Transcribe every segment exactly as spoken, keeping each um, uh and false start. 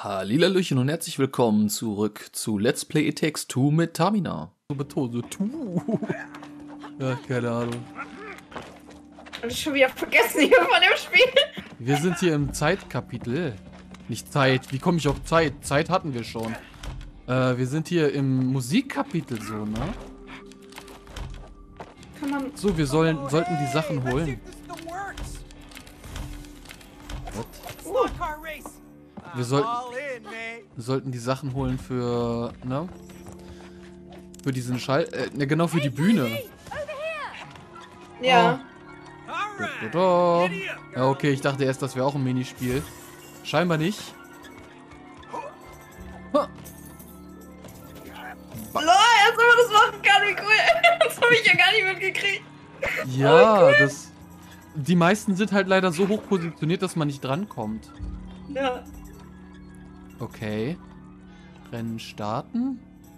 Hallihallöchen und herzlich willkommen zurück zu Let's Play It Takes Two mit Tamina. So betont, so Two. Ja, keine Ahnung. Und ich schon wieder vergessen hier von dem Spiel. Wir sind hier im Zeitkapitel. Nicht Zeit, wie komme ich auf Zeit? Zeit hatten wir schon. Äh, wir sind hier im Musikkapitel so, ne? Kann man... So, wir sollen, sollten die Sachen holen. What? Uh, Wir sollten, wir sollten die Sachen holen für, ne? Für diesen Schall, äh, ne, genau für die Bühne. ja. Da, da, da. Ja, okay, ich dachte erst, das wäre auch ein Minispiel. Scheinbar nicht. Ha. Lol, als ob man das machen kann, wie cool. Das habe ich ja gar nicht mitgekriegt. Ja, Oh, cool. das... Die meisten sind halt leider so hoch positioniert, dass man nicht drankommt. Ja. Okay. Rennen starten.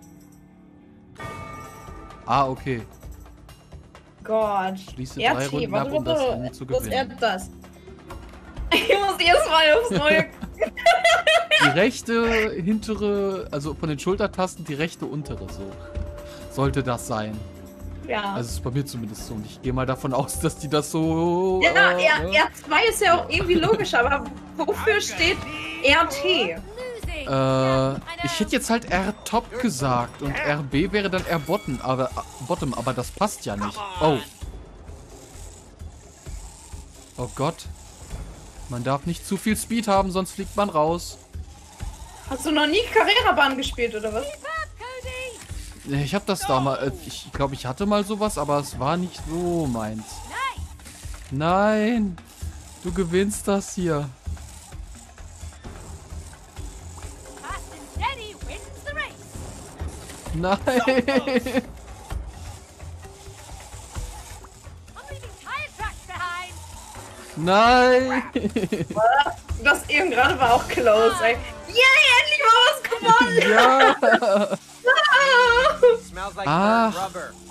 Ah, okay. Gott. Schließe R drei T, Runden warte, ab, um das warte, Rennen zu was er gewinnen. das? Ich muss jedes Mal aufs Neue... Die rechte hintere, also von den Schultertasten, die rechte untere, so. Sollte das sein. Ja. Also ist bei mir zumindest so. Und ich gehe mal davon aus, dass die das so... Ja, äh, R, R zwei ist ja auch irgendwie logisch, aber wofür steht R T? Äh, ich hätte jetzt halt R-Top gesagt und R B wäre dann R-Bottom, aber, Bottom, aber das passt ja nicht. Oh. Oh Gott. Man darf nicht zu viel Speed haben, sonst fliegt man raus. Hast du noch nie Carrera-Bahn gespielt, oder was? Ich habe das damals, ich glaube, ich hatte mal sowas, aber es war nicht so meins. Nein, du gewinnst das hier. Nein. Nein. Das eben gerade war auch close, ey. Yay, endlich mal was gewonnen! Ja. Ah. Ach.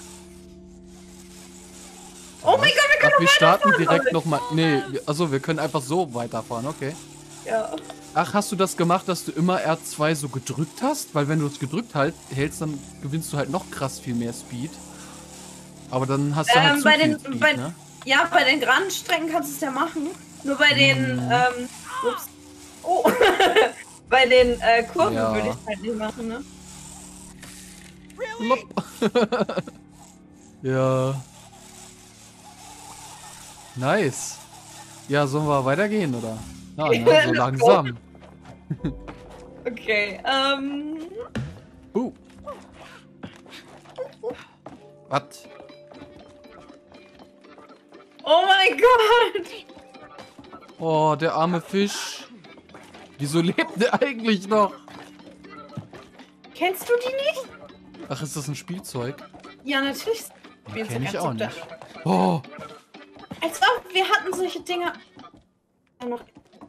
Oh mein Gott, wir können Ach, wir noch starten weiterfahren. direkt nochmal. Nee, also wir können einfach so weiterfahren, okay. Ja. Ach, hast du das gemacht, dass du immer R zwei so gedrückt hast? Weil wenn du es gedrückt halt, hältst, dann gewinnst du halt noch krass viel mehr Speed. Aber dann hast du halt Ähm, zu bei viel den, Speed, bei, ne? Ja, bei den geraden Strecken kannst du es ja machen. Nur bei den, Hm. ähm, ups. Oh, bei den äh, Kurven Ja. würde ich es halt nicht machen, ne? Lopp. Ja. Nice. Ja, sollen wir weitergehen, oder? Ja, ne, so langsam. Okay, ähm... Uh. Was? Oh mein Gott! Oh, der arme Fisch. Wieso lebt der eigentlich noch? Kennst du die nicht? Ach, ist das ein Spielzeug? Ja, natürlich. Den kenn ich ganz auch unter- nicht. Oh, Als ob wir hatten solche Dinger... Ja, noch...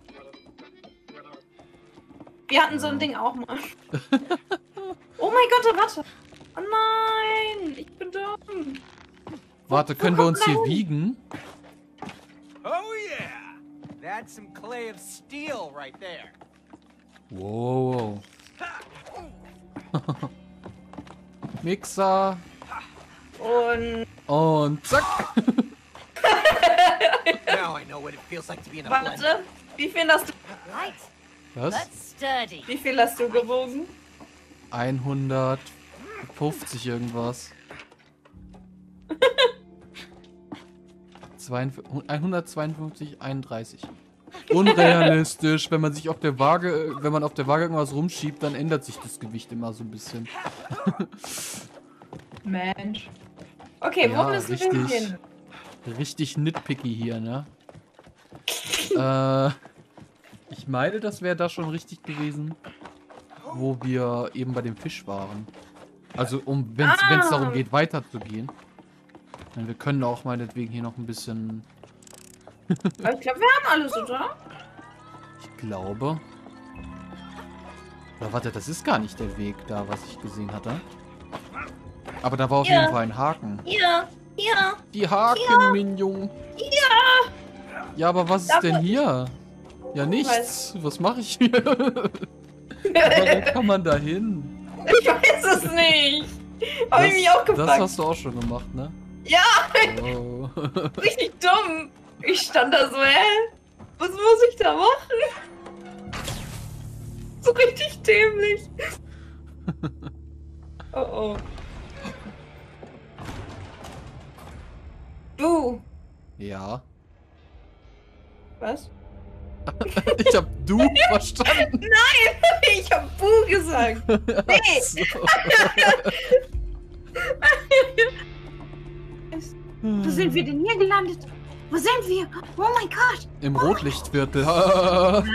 Wir hatten so ein Ding auch mal. Oh mein Gott, warte. Oh nein, ich bin dumm. warte, Wo können wir kommt uns hier mein- wiegen? Oh yeah! That's some clay of steel right there. Wow. Mixer. Und... Und zack. Now I know what it feels like to be in a blender. Warte, wie viel hast du... Right, Was? but sturdy. Wie viel hast du gewogen? hundertfünfzig irgendwas. zweiundfünfzig, hundertzweiundfünfzig, einunddreißig. Unrealistisch, wenn man sich auf der Waage, wenn man auf der Waage irgendwas rumschiebt, dann ändert sich das Gewicht immer so ein bisschen. Mensch. Okay, wo Ja, bist du richtig. denn hin? Richtig nitpicky hier, ne? äh, ich meine, das wäre da schon richtig gewesen, wo wir eben bei dem Fisch waren. Also, um, wenn es Ah. darum geht, weiterzugehen. Denn wir können auch meinetwegen hier noch ein bisschen... Aber ich glaube, wir haben alles, oder? Ich glaube... Oder warte, das ist gar nicht der Weg da, was ich gesehen hatte. Aber da war auf Ja. jeden Fall ein Haken. Hier, hier. Die Haken, Minion. Ja. Ja, aber was ist Dafür- denn hier? Ja, nichts. Was mache ich hier? Warum kann man da hin? Ich weiß es nicht. Hab ich mich auch gefragt. Das hast du auch schon gemacht, ne? Ja, Oh. richtig dumm. Ich stand da so, hä? Was muss ich da machen? So richtig dämlich. Oh oh. Du. Ja. Was? Ich hab du verstanden. Nein, ich hab Bu gesagt. Nee. Ach so. Wo sind wir denn hier gelandet? Wo sind wir? Oh mein Gott. Im Rotlichtviertel. I'm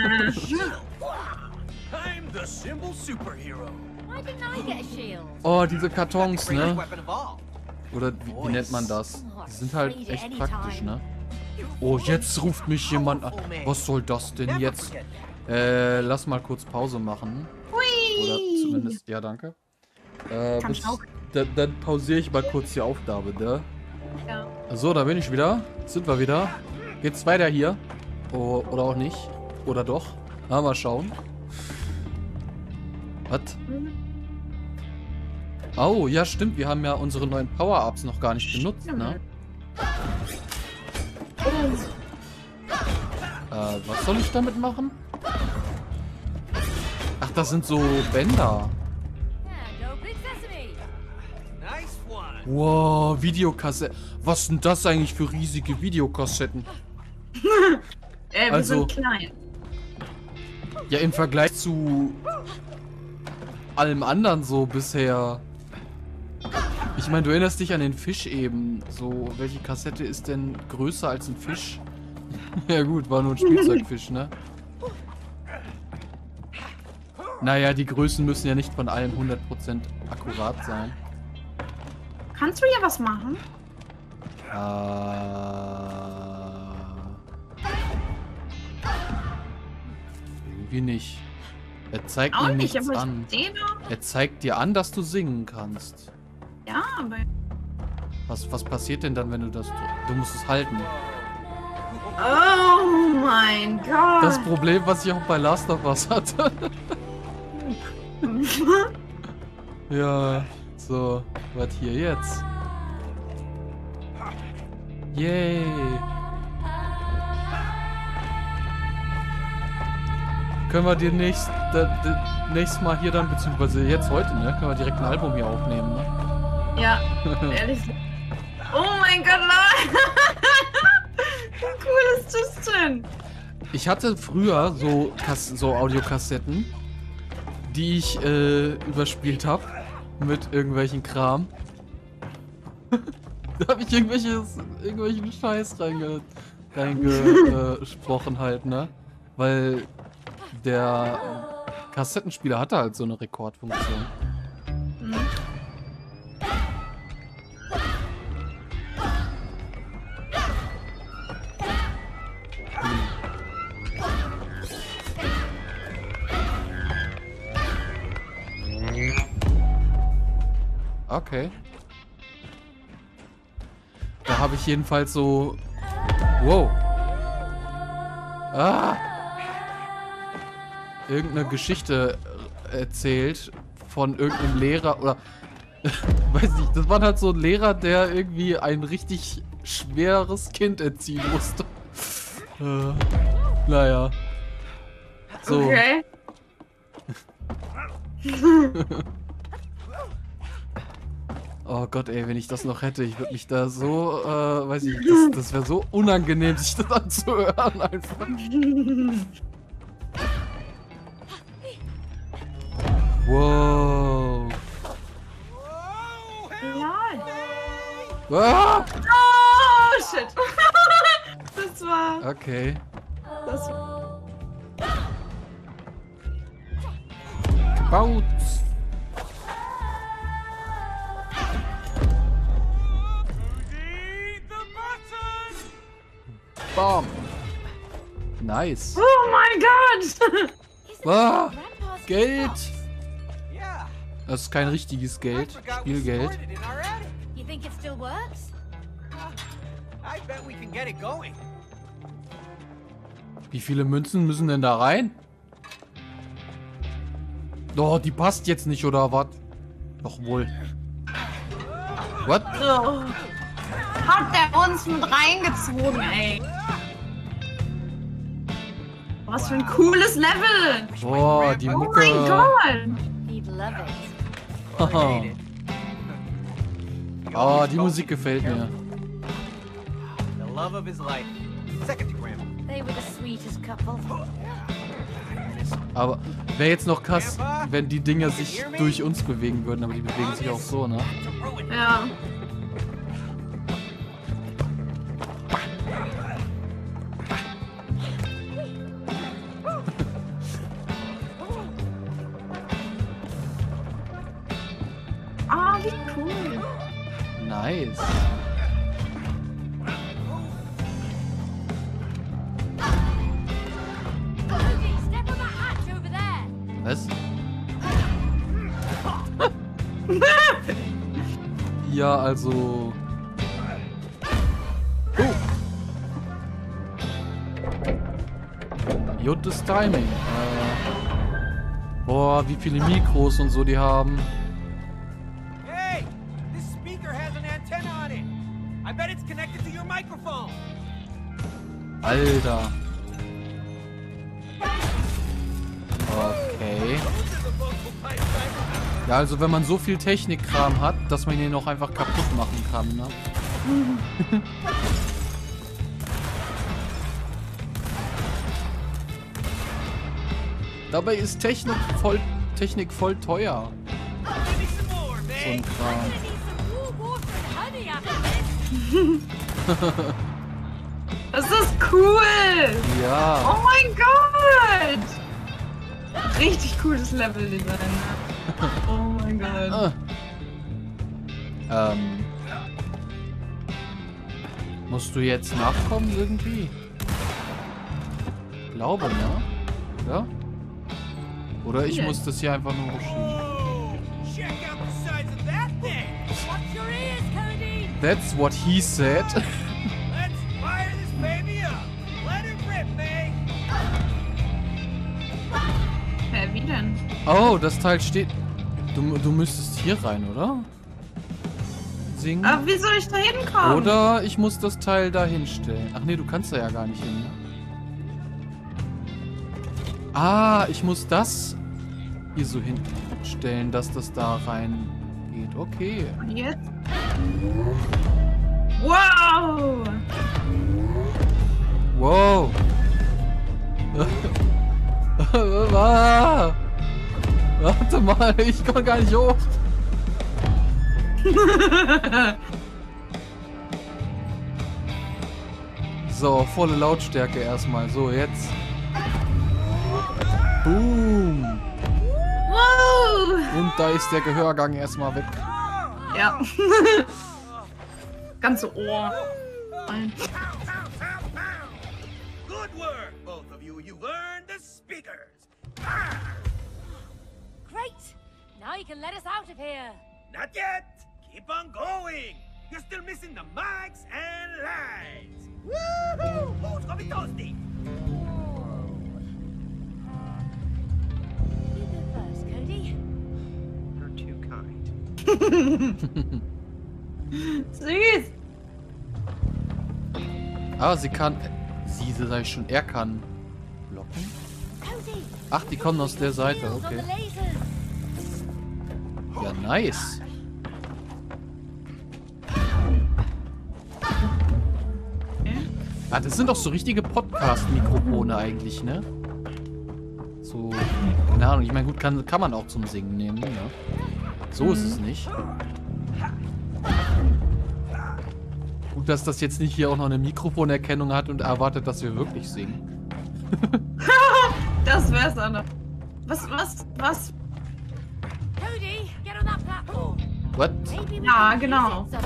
the symbol superhero. Why didn't I get a shield? Oh, diese Kartons, Greatest ne? weapon of all. Oder wie, wie nennt man das? Die sind halt echt praktisch, ne? Oh, jetzt ruft mich jemand an. Was soll das denn Never jetzt? forget that. Äh, lass mal kurz Pause machen. Oder Hui. zumindest, ja, danke. Äh, Kann bis, ich auch. da, dann pausiere ich mal kurz die Aufgabe, ne? Ja. So, da bin ich wieder. Sind wir wieder. Geht's weiter hier? Oh, oder auch nicht? Oder doch? Na, mal schauen. Was? Oh, ja, stimmt. Wir haben ja unsere neuen Power-Ups noch gar nicht benutzt, ne? Äh, was soll ich damit machen? Ach, das sind so Bänder. Yeah, go big sesame. Nice one. Wow, Videokassetten. Was sind das eigentlich für riesige Videokassetten? Äh, wir Also- sind klein. Ja, im Vergleich zu allem anderen so bisher. Ich meine, du erinnerst dich an den Fisch eben. So, welche Kassette ist denn größer als ein Fisch? Ja gut, war nur ein Spielzeugfisch, ne? Naja, die Größen müssen ja nicht von allem hundert Prozent akkurat sein. Kannst du hier was machen? Äh... Irgendwie nicht. Er zeigt Auch mir nicht, nichts aber an. ich sehe doch. Er zeigt dir an, dass du singen kannst. Ja, aber. Was, was passiert denn dann, wenn du das... Du musst es halten. Oh mein Gott. Das Problem, was ich auch bei Last of Us hatte. Ja, so. Was hier jetzt? Yay. Können wir demnächst, da, da, nächstes Mal hier dann, beziehungsweise jetzt heute, ne? Können wir direkt ein Album hier aufnehmen, ne? Ja, ehrlich. Oh mein Gott, nein. Wie cool ist das denn? Ich hatte früher so, Kass so Audiokassetten, die ich äh, überspielt habe mit irgendwelchen Kram. Da habe ich irgendwelches, irgendwelchen Scheiß reinge, reingesprochen halt, ne? Weil der Kassettenspieler hatte halt so eine Rekordfunktion. Hm. Okay. Da habe ich jedenfalls so... Wow. Ah! Irgendeine Geschichte erzählt von irgendeinem Lehrer oder... Weiß nicht, das war halt so ein Lehrer, der irgendwie ein richtig schweres Kind erziehen musste. Äh, naja. So. Okay. Oh Gott, ey, wenn ich das noch hätte, ich würde mich da so, äh, weiß ich, das, das wäre so unangenehm, sich das anzuhören einfach. Wow. Lol. Ah! Oh, shit. Das war... Okay. Das war... Baut. Need the button. Bam. Nice. Oh mein Gott. Ah, Grandpa's Geld. box. Yeah. Das ist kein richtiges I Geld. forgot we Spielgeld. stored it in our attic. You think it still works? I bet we can get it going. Wie viele Münzen müssen denn da rein? Oh, die passt jetzt nicht, oder was? Doch wohl. What? So. Hat der uns mit reingezogen, ey. Was für ein cooles Level. Boah, die Oh Mucke. mein Gott. He'd love it. Haha. Oh, die Musik gefällt mir. The love of his life. Second to Grandma. They were the sweetest couple. Aber wäre jetzt noch krass, wenn die Dinger sich durch uns bewegen würden, aber die bewegen sich auch so, ne? Ja. Ah, wie cool. Nice. Cody, step on that hatch over there. Was? Ja, also... Oh. Gutes Timing. Äh, boah, wie viele Mikros und so die haben. Hey! This speaker has an antenna on it! I bet it's connected to your microphone! Alter. Okay. Ja, also wenn man so viel Technikkram hat, dass man ihn auch einfach kaputt machen kann, ne? Dabei ist Technik voll, Technik voll teuer. Give me some more, So man! ein Kram. I'm gonna need some warm water and honey after this. Das ist cool. Ja. Oh mein Gott. Richtig cooles Level-Design. Oh mein Gott. Ah. Ähm. Musst du jetzt nachkommen irgendwie? Glaube, ne? Ja? Oder ich Hier. muss das hier einfach nur hochschieben. Oh! Check out the size of that thing! Watch your ears, Cody. That's what he said. Let's fire this baby up! Let it rip, May! Hä, wie denn? Oh, das Teil steht... Du, du müsstest hier rein, oder? Singen. Aber wie soll ich da hinkommen? Oder ich muss das Teil da hinstellen. Ach nee, du kannst da ja gar nicht hin, ne? Ah, ich muss das hier so hinstellen, dass das da rein geht. Okay. Und jetzt? Wow! Wow. Ah. Warte mal, ich komme gar nicht hoch. So, volle Lautstärke erstmal. So, jetzt. Boom. Wow! Und da ist der Gehörgang erstmal weg. Ja. Ganze Ohr. Ein- Pow, pow, pow, pow! Good work, both of you. You've earned the speakers. Ah, Great. Now you can let us out of here. not yet. Keep on going. You're still missing the mics and lights. Woohoo! Who's gonna be toasty? You go first, Cody. You're too kind. Süß! Ah, sie kann... Sie, sag ich schon, er kann blocken. Cody. Ach, die kommen aus der Seite, Shields on okay. the lasers. Ja, nice. Ah, das sind doch so richtige Podcast-Mikrofone eigentlich, ne? So, keine Ahnung. Ich meine, gut, kann, kann man auch zum Singen nehmen, ne? So ist es nicht. Gut, dass das jetzt nicht hier auch noch eine Mikrofonerkennung hat und erwartet, dass wir wirklich singen. Das wär's, Anna. Was, was, was? Cody, get on that platform. What? Maybe we Ja, can genau. use it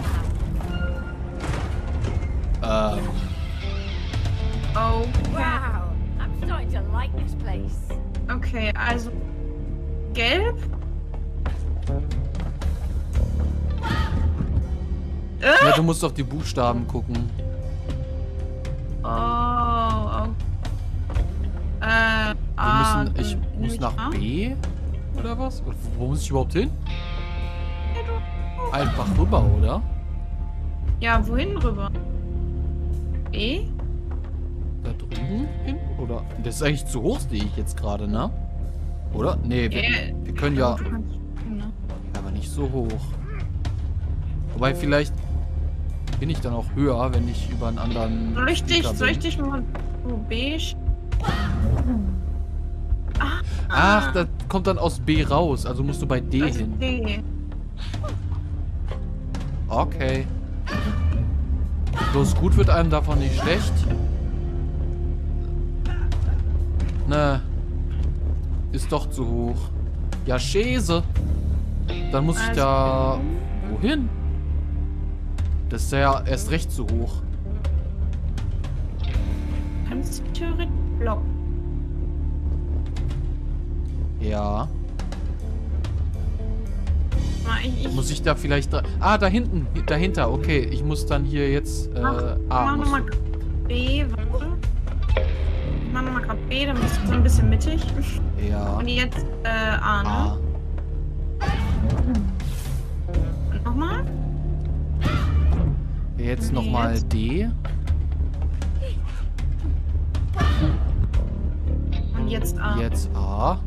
somehow. Ähm, Oh. Wow, I'm starting to like this place. Okay, also. Gelb? ja, Äh? du musst auf die Buchstaben gucken. Oh, oh. Äh, Wir A, müssen, ich dann muss nehm nach A. B. Oder was? Wo, wo muss ich überhaupt hin? Einfach rüber, oder? Ja, wohin rüber? B? Da drüben hin? Oder? Das ist eigentlich zu hoch, sehe ich jetzt gerade, ne? Oder? Nee, wir, Äh, wir können ja... du kannst- ne? Ja, aber nicht so hoch. Wobei vielleicht bin ich dann auch höher, wenn ich über einen anderen... Soll ich dich, Speaker soll ich bin. dich mal so B? Ach, das kommt dann aus B raus. Also musst du bei D Also hin. D. Okay. Bloß gut wird einem davon nicht schlecht. Ne. Ist doch zu hoch. Ja, Schäse. Dann muss ich Also- da... Wohin? Das ist ja erst recht zu hoch. Kannst du theoretisch blocken? Ja. Mal, Ich, ich Muss ich da vielleicht... Da ah, da hinten. Dahinter. Okay, ich muss dann hier jetzt... Äh, mach, A. mach Muss, nochmal B, warte. Ich mach nochmal gerade B, dann bist du so ein bisschen mittig. ja. Und jetzt äh, A, ne? A. Und nochmal? Jetzt Nee, nochmal jetzt. D. Und jetzt A. Jetzt A.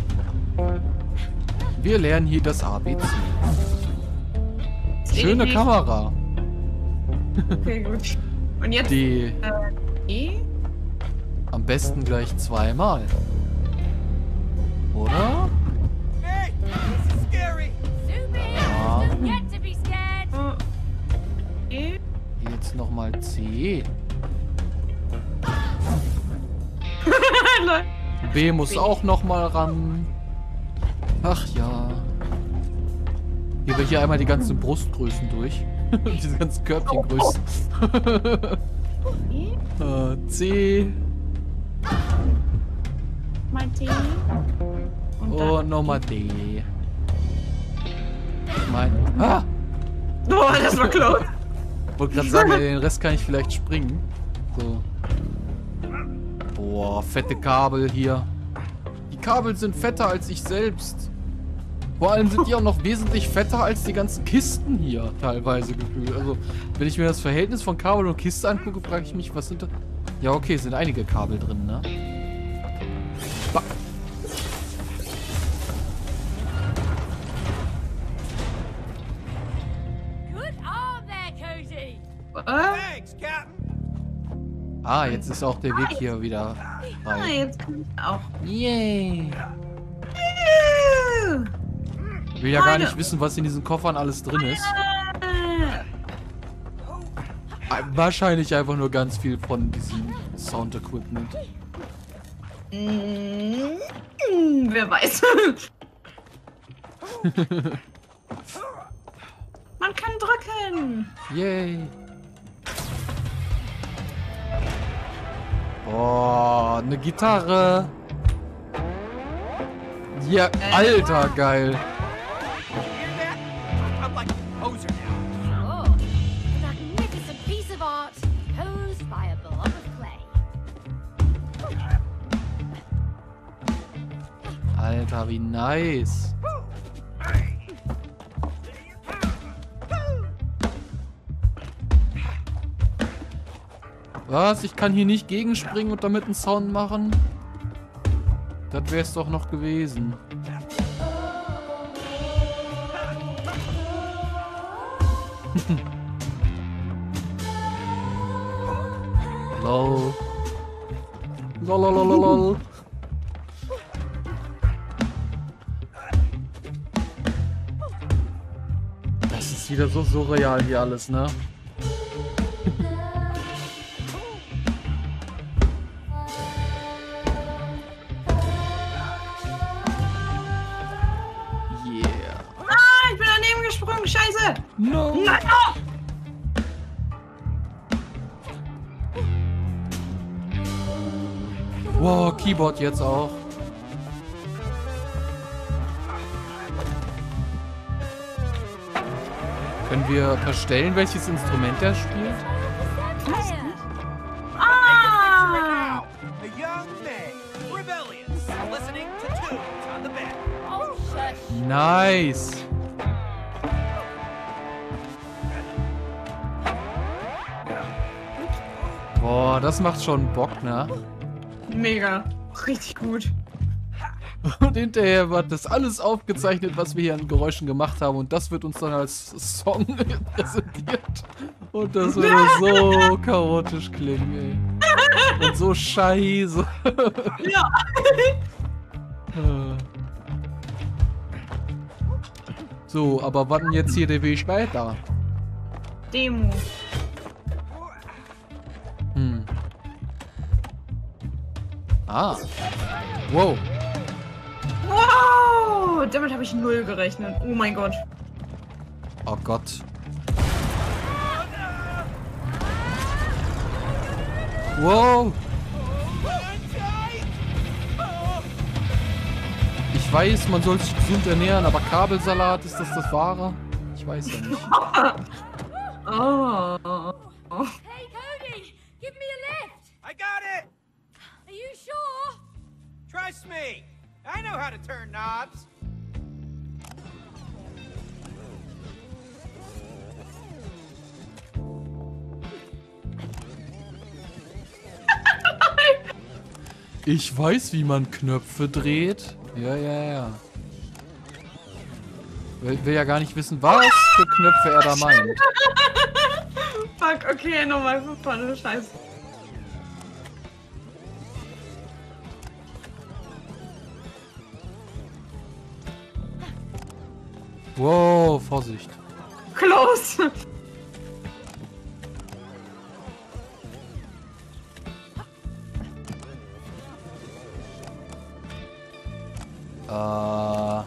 Wir lernen hier das A B C. Jetzt Schöne irgendwie- Kamera. Okay, gut. Und jetzt D. E? Am besten gleich zweimal. Oder? Hey, this is scary. Zoom in. Ah. Don't get to be scared. Oh. E? Jetzt nochmal C. Lol. B muss auch nochmal ran. Ach ja. Gehen wir hier einmal die ganzen Brustgrößen durch. Diese ganzen Körbchengrößen. E? Äh, C. Mal D. Und dann. Und nochmal D. Ich mein. Ah! Oh, das war close. Wollte gerade sagen, den Rest kann ich vielleicht springen. So. Boah, fette Kabel hier. Die Kabel sind fetter als ich selbst. Vor allem sind die auch noch wesentlich fetter als die ganzen Kisten hier, teilweise gefühlt. Also, wenn ich mir das Verhältnis von Kabel und Kiste angucke, frage ich mich, was sind da... Ja, okay, es sind einige Kabel drin, ne? Ba Good arm there, Cozy. Äh? Thanks, Captain. ah, jetzt ist auch der Weg hier wieder Ah, frei. jetzt kann ich auch. Yay! Äh. Ich will ja gar Meine- nicht wissen, was in diesen Koffern alles drin ist. Äh. Wahrscheinlich einfach nur ganz viel von diesem Sound-Equipment. Mm, wer weiß. Man kann drücken. Yay! Oh, eine Gitarre. Ja, alter, geil. You hear that? I'm like a poser now. Oh, a magnificent piece of art posed by a blob of clay. Alter, wie nice. Was? Ich kann hier nicht gegenspringen und damit einen Sound machen? Das wäre es doch noch gewesen. Lol. Lololololol. Das ist wieder so surreal hier alles, ne? Yeah. Ah, ich bin daneben gesprungen. Scheiße. No. Nein. Oh. Wow, Keyboard jetzt auch. Können wir verstellen, welches Instrument er spielt? Ah. A young May, rebellious, listening to tunes on the bed. Oh, Nice. Boah, das macht schon Bock, ne? Mega. Richtig gut. Und hinterher wird das alles aufgezeichnet, was wir hier an Geräuschen gemacht haben. Und das wird uns dann als Song präsentiert. Und das würde so chaotisch klingen, ey. Und so scheiße. Ja. So, aber wann jetzt hier der Weg weiter? Demo. Hm. Ah. Wow. Wow! Damit habe ich null gerechnet. Oh mein Gott. Oh Gott. Wow. Ich weiß, man soll sich gesund ernähren, aber Kabelsalat, ist das das Wahre? Ich weiß ja nicht. Oh. Hey, Cody, give me a lift. I got it! Are you sure? Trust me! I know how to turn knobs! Ich weiß, wie man Knöpfe dreht. Ja, ja, ja. Will, will ja gar nicht wissen, was für Knöpfe er da meint. Fuck, okay, nochmal von vorne, scheiße. Wow, Vorsicht. Close. Äh.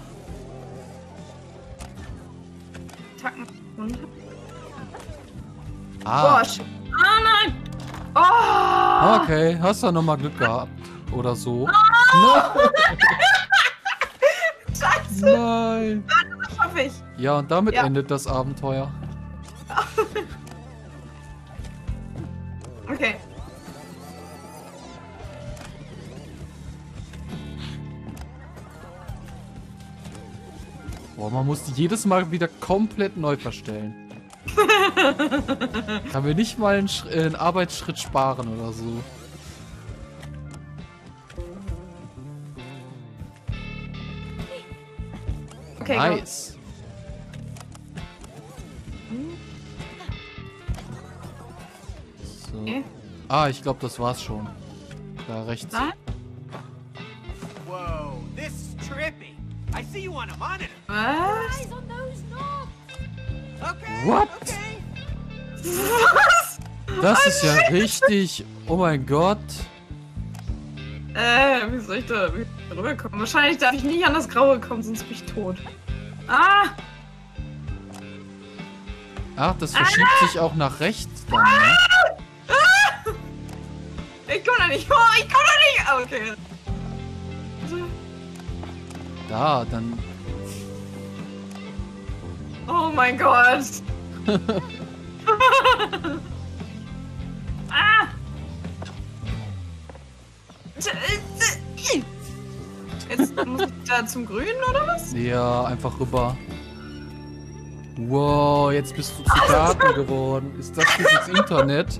Tacken runter. Ah. Boah, shit. Ah, nein. Oh. Okay, hast du nochmal Glück gehabt. Oder so. Scheiße. Nein. Das schaffe ich. Ja, und damit Ja. endet das Abenteuer. Okay. Boah, man muss die jedes Mal wieder komplett neu verstellen. Kann mir nicht mal einen, Sch äh, einen Arbeitsschritt sparen oder so. Okay, go. Nice. So. Okay. Ah, ich glaube, das war's schon. Da rechts. Nein? Whoa, this is trippy. I see you on a monitor. Was? Eyes on those knobs. Okay. What? Okay. Was? Das ist ja richtig. Oh mein Gott. Äh, wie soll ich da, wie soll ich da rüberkommen? Wahrscheinlich darf ich nicht an das Graue kommen, sonst bin ich tot. Ah! Ach, das verschiebt sich auch nach rechts dann, ne? Ich komm da nicht vor, ich komm da nicht! Ah, okay. Da, dann. Oh mein Gott! Ah! Jetzt muss ich da zum Grünen, oder was? Ja, einfach rüber. Wow, jetzt bist du zu Daten geworden. Ist das dieses Internet?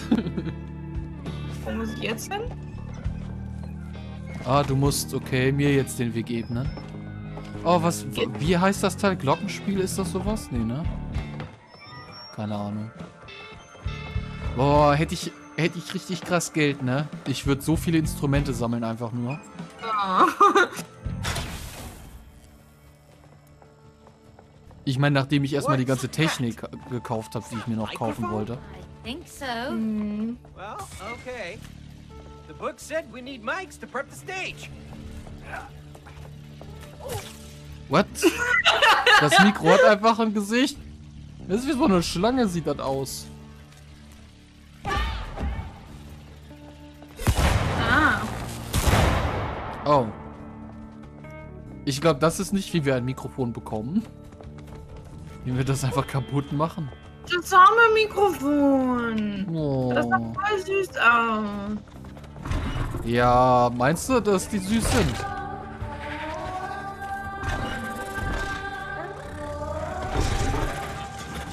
Wo muss ich jetzt hin? Ah, du musst, okay, mir jetzt den Weg ebnen. Oh, was, wie heißt das Teil? Glockenspiel, ist das sowas? Nee, ne? Keine Ahnung. Boah, hätte ich, hätte ich richtig krass Geld, ne? Ich würde so viele Instrumente sammeln, einfach nur. Oh. Ich meine, nachdem ich erstmal die ganze Technik gekauft habe, die ich mir noch kaufen wollte. I think so. Hm. Well, okay. The book said we need mics to prep the stage. What? Das Mikro hat einfach ein Gesicht. Das ist wie so eine Schlange, sieht das aus. Ah. Oh. Ich glaube, das ist nicht, wie wir ein Mikrofon bekommen. Wie wir das einfach kaputt machen. Das arme Mikrofon. Oh. Das sah voll süß aus. Ja, meinst du, dass die süß sind?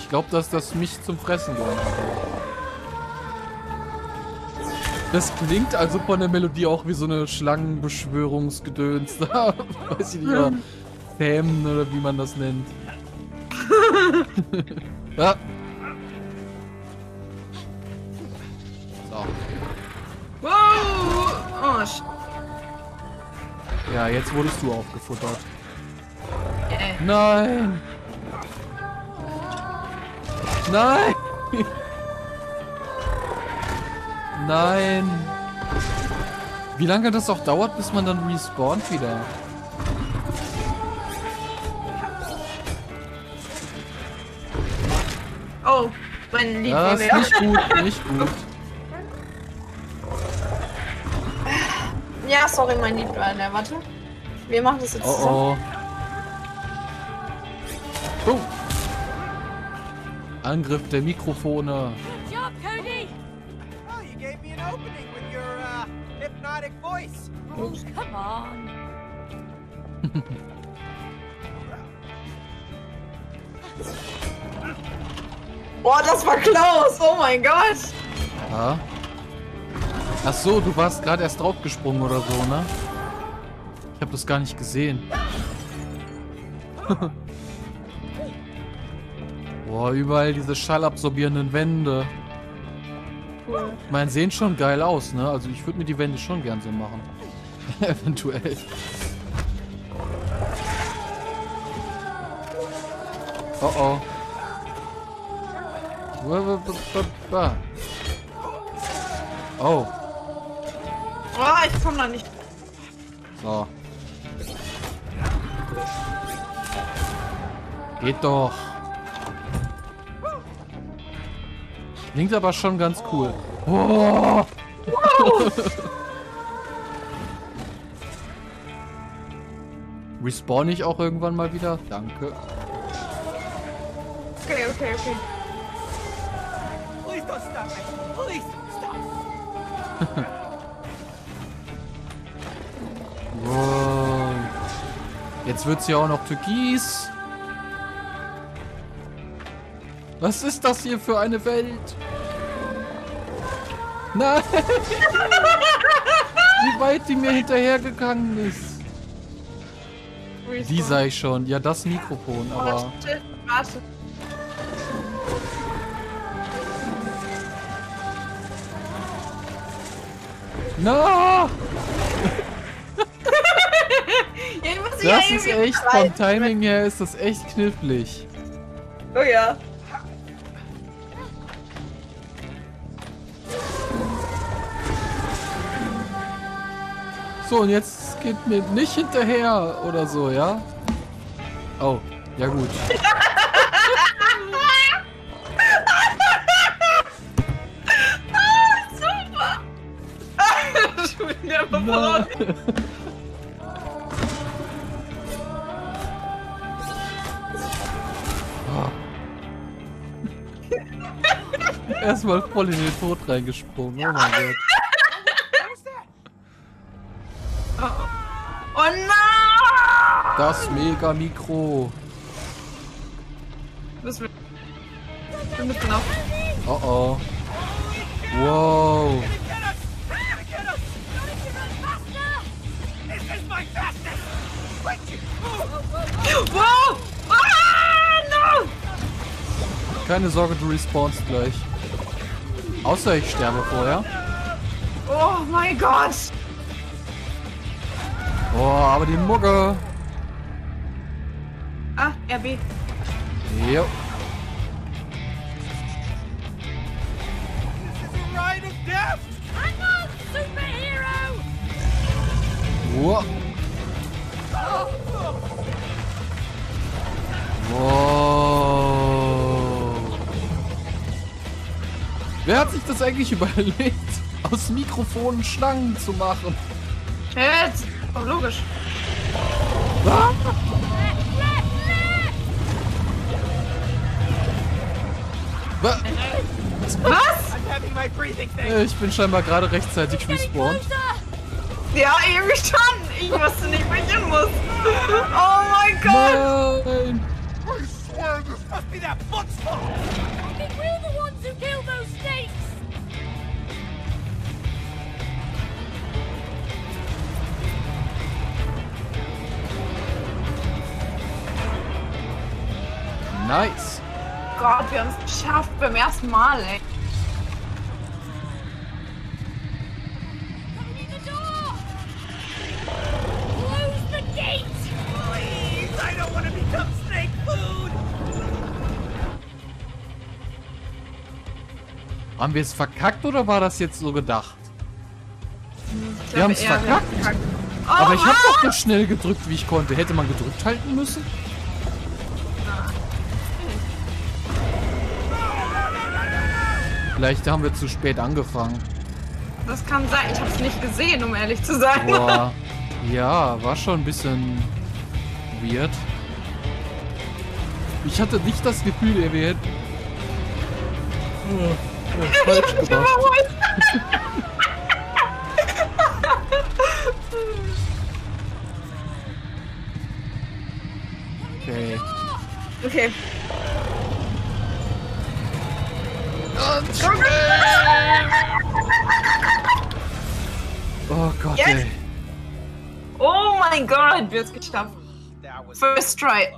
Ich glaube, dass das mich zum Fressen genommen hat. Das klingt also von der Melodie auch wie so eine Schlangenbeschwörungsgedöns. Weiß ich nicht, oder Themen oder wie man das nennt. Ja. So. Wow! Oh, sh Ja, jetzt wurdest du aufgefuttert. äh. Nein! Nein! Nein! Wie lange das auch dauert, bis man dann respawnt wieder? Oh, mein Lied Das war ist leer. nicht gut, nicht gut. Ja, sorry, mein Lied war leer. Warte. Wir machen das jetzt zusammen. Oh oh. Oh. Angriff der Mikrofone. Good job, Cody. Oh, you gave me an opening with your uh, hypnotic voice. Oh, come on. Boah, das war close. Oh mein Gott. Ja. Ach so, du warst gerade erst draufgesprungen oder so, ne? Ich habe das gar nicht gesehen. Boah, überall diese schallabsorbierenden Wände. Cool. Ich meine, sehen schon geil aus, ne? Also ich würde mir die Wände schon gern so machen. Eventuell. Oh oh. Oh. Oh, ich komm da nicht. So. Geht doch. Klingt aber schon ganz cool. Oh. Respawn ich auch irgendwann mal wieder? Danke. Okay, okay, okay. Please don't stop me. Please stop. Wow. Jetzt wird's ja auch noch türkis. Was ist das hier für eine Welt? Nein! Wie weit die mir hinterhergegangen ist. Die sah ich schon. Ja, das Mikrofon, aber... Warte, warte. Na! Ja, ich muss dich Das ja ist irgendwie echt, vom bereiten. Timing her ist das echt knifflig. Oh ja. So, und jetzt geht mir nicht hinterher oder so, ja? Oh, ja gut. Super. Schon wieder Na. verloren. Erstmal voll in den Tod reingesprungen. Oh mein Gott. Oh nein! Das Mega-Mikro. Müssen wir. Wir müssen noch. Oh oh. Wow. This is my fastest. Wait, Wow! Ah, no! Keine Sorge, du respawnst gleich. Außer ich sterbe vorher. Oh mein Gott! Boah, aber die Mucke. Ah, R B. Jo. this is a ride of death. Hang on, superhero! Wow. Wow. Wer hat sich das eigentlich überlegt, aus Mikrofonen Schlangen zu machen? Jetzt! Oh, logisch. Ah. Wa- Was? I'm having my breathing thing. Äh, Ich bin scheinbar gerade rechtzeitig respawned. Ja, irgendwie schon. Ich wusste nicht, wo ich hin muss. Oh mein Gott! Nein! I swear this Must be that book's fault. I think we're the ones who killed those snakes! Nice. Gott, wir haben es geschafft beim ersten Mal, ey. Opening the door! Close the gate! Please, I don't want to become snake food. Haben wir es verkackt oder war das jetzt so gedacht? Ich Wir haben es glaube, er hat verkackt. verkackt. Oh, Aber ich habe Mann! doch so schnell gedrückt, wie ich konnte. Hätte man gedrückt halten müssen? Vielleicht haben wir zu spät angefangen. Das kann sein. Ich habe es nicht gesehen, um ehrlich zu sein. Boah. Ja, war schon ein bisschen weird. Ich hatte nicht das Gefühl, er wäre oh, oh, falsch gemacht. Okay. Okay. Oh Gott, Yes. ey. Oh mein Gott, wir haben es geschafft. That was First try.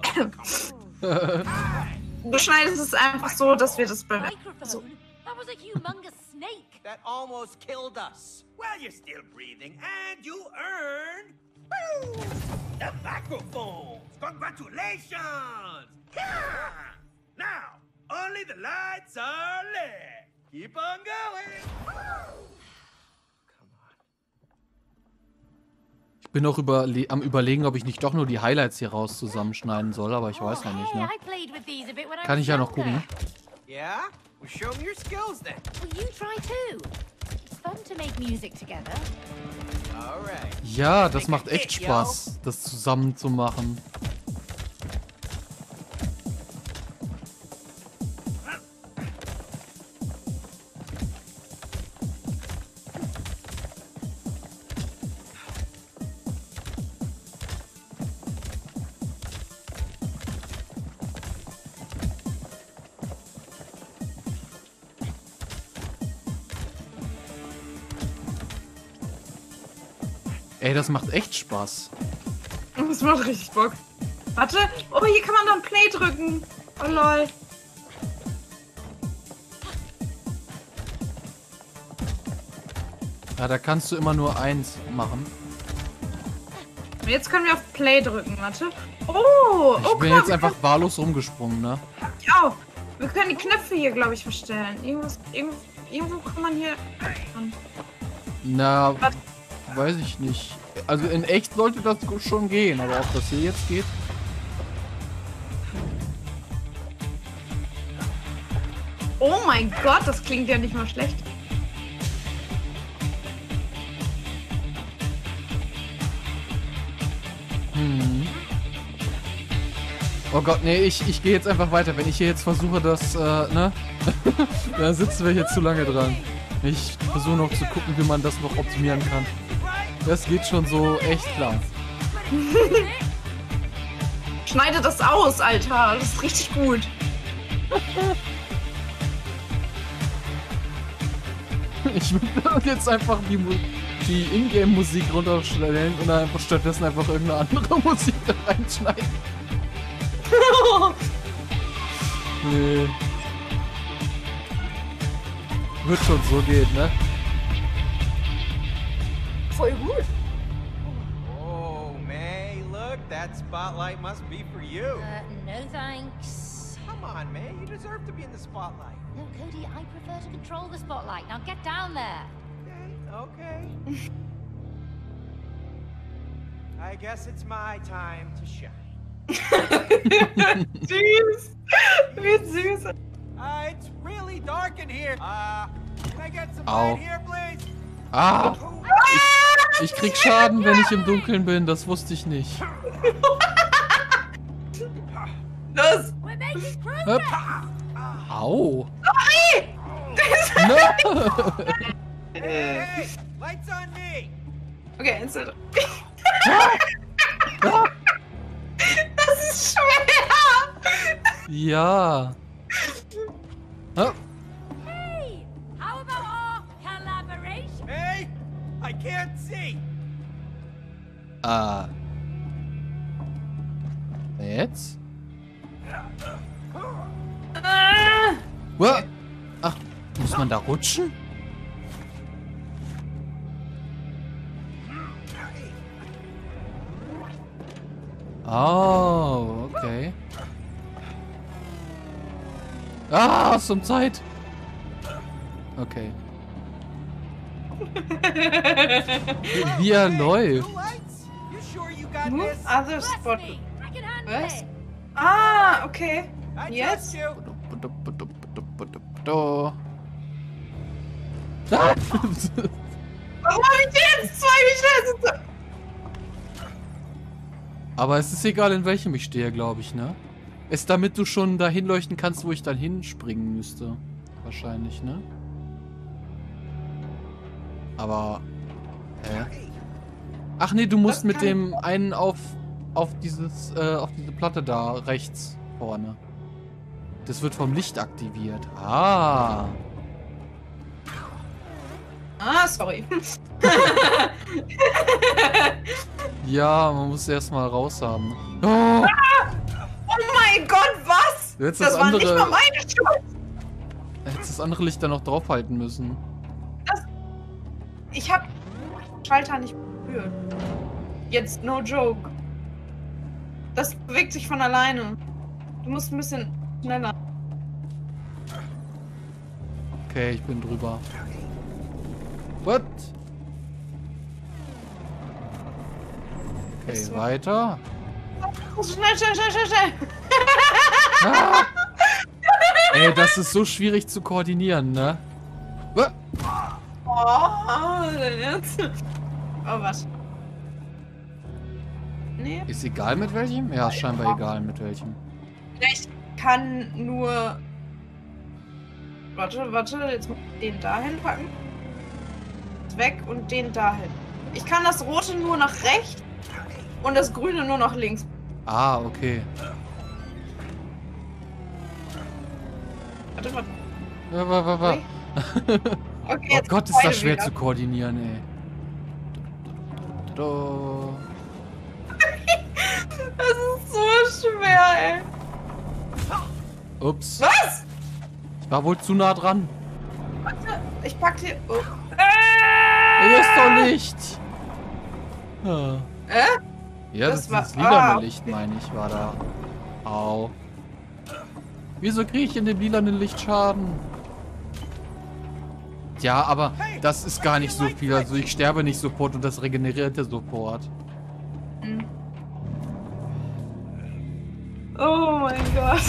Du schneidest es einfach so, dass wir das beim... So. Microphone? That was a humongous snake! that almost killed us. Well, you're still breathing, and you earned woo, the microphones. Congratulations! Yeah. Now, only the lights are lit. Keep on going. Come on. Ich bin noch überle am überlegen, ob ich nicht doch nur die Highlights hier raus zusammenschneiden soll, aber ich weiß noch nicht, Hey, ne? I played with these a bit when I Kann was ich ja noch younger. gucken. Yeah? Well, show me your skills then. Will you try too? It's fun to make music together. All right. Ja, das macht echt Spaß, das zusammen zu machen. Ey, das macht echt Spaß. Das macht richtig Bock. Warte. Oh, hier kann man dann Play drücken. Oh lol. Ja, da kannst du immer nur eins machen. Und jetzt können wir auf Play drücken. Warte. Oh, oh, Ich guck bin mal, jetzt wir einfach wahllos rumgesprungen, ne? können- Ja, wir können die Knöpfe hier, glaube ich, verstellen. Irgendwas, irgendwo, irgendwo kann man hier... an- Na, Warte. weiß ich nicht. Also in echt sollte das schon gehen, aber ob das hier jetzt geht? Oh mein Gott, das klingt ja nicht mal schlecht. Hm. Oh Gott, nee, ich, ich gehe jetzt einfach weiter. Wenn ich hier jetzt versuche, das, äh, ne? Da sitzen wir hier zu lange dran. Ich versuche noch zu gucken, wie man das noch optimieren kann. Das geht schon so echt klar. Schneide das aus, Alter. Das ist richtig gut. Ich würde jetzt einfach die, Mu- die Ingame-Musik runterstellen und dann einfach stattdessen einfach irgendeine andere Musik da reinschneiden. Nee. Wird schon so gehen, ne? Voll gut. Oh, May, look, that spotlight must be for you. Uh, no thanks. Come on, May, you deserve to be in the spotlight. No, Cody, I prefer to control the spotlight. Now get down there. Okay, okay. I guess it's my time to shine. Süß. Wie süß. Uh, it's really dark in here. Uh, can I get some Ow. light here, please? Ah! Ich, ich krieg Schaden, wenn ich im Dunkeln bin. Das wusste ich nicht. Los. We're making progress. Höp. Au! Sorry. No. Hey, hey, lights on me. Okay, eins, zwei, drei. Das ist schwer. Ja. Ah. Hey, how about our collaboration? Hey, I can't see. Ah. Jetzt? Ah, Uah. Ach, muss man da rutschen? Oh, okay. Ah, zum Zeit. Okay. Wie er läuft. Two lights? You sure you got Move this? other Trust spot. me, I can handle Was? it. Ah, okay. I Jetzt? trust you. Ah! Warum hab ich die jetzt zwei geschätzt? Aber es ist egal, in welchem ich stehe, glaube ich, ne? Es damit du schon dahin leuchten kannst, wo ich dann hinspringen müsste. Wahrscheinlich, ne? Aber... Hä? Ach nee, du musst Das mit kann- dem einen auf, auf dieses, äh, auf diese Platte da rechts vorne. Das wird vom Licht aktiviert. Ah. Ah, sorry. Ja, man muss erst mal raus haben. Oh, Oh mein Gott, was? Jetzt Das das war nicht andere- mal meine Schuld. hättest das andere Licht dann noch draufhalten müssen. Ich hab Schalter nicht berührt. Jetzt, no joke. Das bewegt sich von alleine. Du musst ein bisschen schneller. Okay, ich bin drüber. What? Okay, Ist so. weiter. Schnell, schnell, schnell, schnell, schnell. Ah! Ey, das ist so schwierig zu koordinieren, ne? Wa- Oh, jetzt. Oh, was? Nee. Ist egal mit welchem? Ja, ist scheinbar egal mit welchem. Ich kann nur... Warte, warte, jetzt muss ich den dahin packen. Weg und den dahin. Ich kann das rote nur nach rechts und das grüne nur nach links. Ah, okay. Warte, warte. Ja, wa, wa, wa. Okay, Oh jetzt Gott, ist beide das schwer wieder. zu koordinieren, ey. Do- Das ist so schwer, ey. Ups. Was? Ich war wohl zu nah dran. Warte, ich pack dir... Oh. Hier ist doch Licht. Ah. Äh? Ja, Das das, war- das lilane ah, Licht, meine ich, war da. Au. Wieso kriege ich in dem lilanen Licht Schaden? Ja, aber das ist gar nicht so viel. Also ich sterbe nicht sofort und das regenerierte sofort. Hm. Oh mein Gott.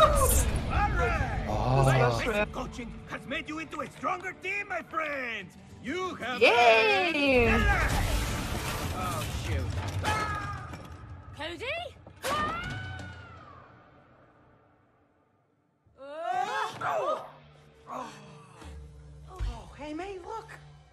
Oh. war schwer. Coaching has made you into a stronger team, my friends. You have. Yay! Oh shoot. Cody? Oh. Oh. Oh, hey May, look.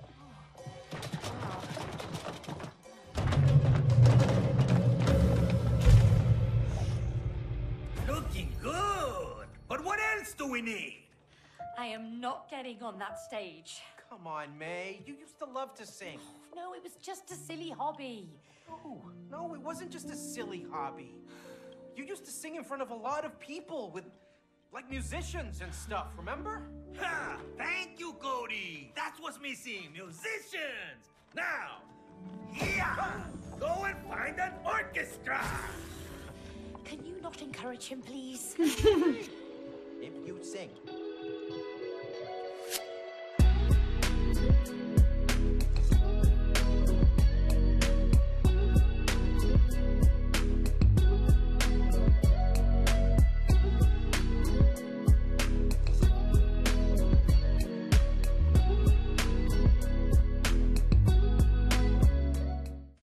Looking good. But what else do we need? I am not getting on that stage. Come on, May. You used to love to sing. No, it was just a silly hobby. No, no, it wasn't just a silly hobby. You used to sing in front of a lot of people with, like, musicians and stuff, remember? Ha! Thank you, Cody! That's what's missing, musicians! Now, yeah! Go and find an orchestra! Can you not encourage him, please? If you sing,